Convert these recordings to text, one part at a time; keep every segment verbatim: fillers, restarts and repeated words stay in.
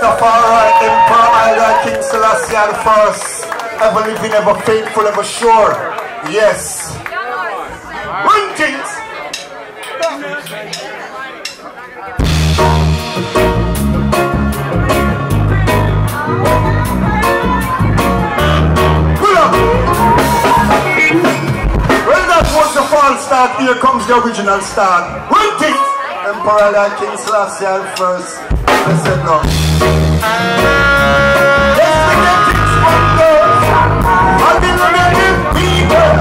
Rastafari, Emperor, Island, King Selassie the first. Ever living, ever faithful, ever sure. Yes. One things. Pull up. Well, that was the false start. Here comes the original start. One thing. Emperor like King Selassie the first. Let's say no. Let's forget things from those. I've been ready, people.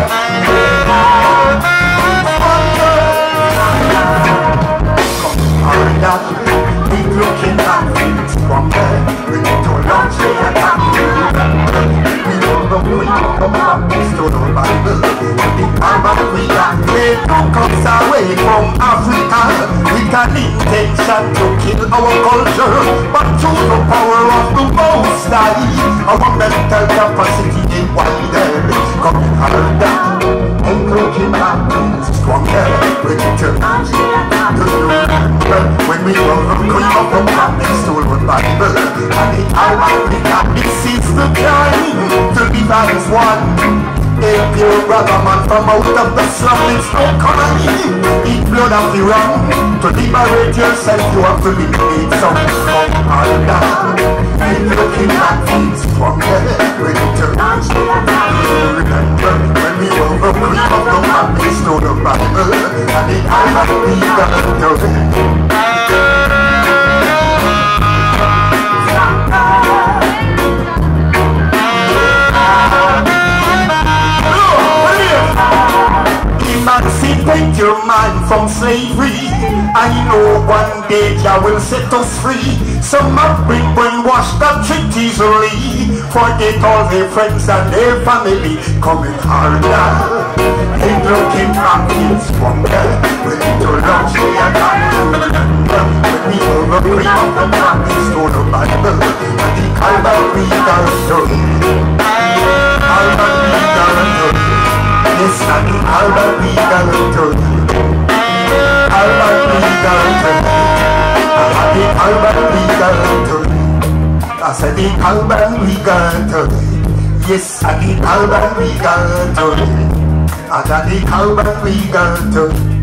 Keep looking at things from there. We need to launch the attack. We know the way to come up to the Bible. The Bible we are made to come away from Africa with an intention to kill our culture, but through the power of the Most High, our mental capacity is wider. Coming harder, and looking at things stronger. We need to launch the attack. When we overcome up the promise to the Bible and the Africa, this is the time to live as one. Help your brother man from out of the slum, it's no crime. Eat blood of the wrong. To liberate yourself, you have to liberate something from harder. And looking at things from there, ready to launch the attack. Remember when we overcome up the promise to the Bible and the Africa does it. Emancipate your mind from slavery. I know one day Jah will set us free. Some have been brainwashed that treat easily. Forget all their friends and their family. Coming harder, ain't looking back, it's stronger. We need to launch the attack. When we overcome of the promise to the Bible and the Calvary Calvary. Calvary Calvary. Yes, and the Calvary Calvary. Calvary Calvary. The Calvary Calvary. I said the Calvary Calvary. Yes, and the Calvary Calvary. I got the Calvary Calvary.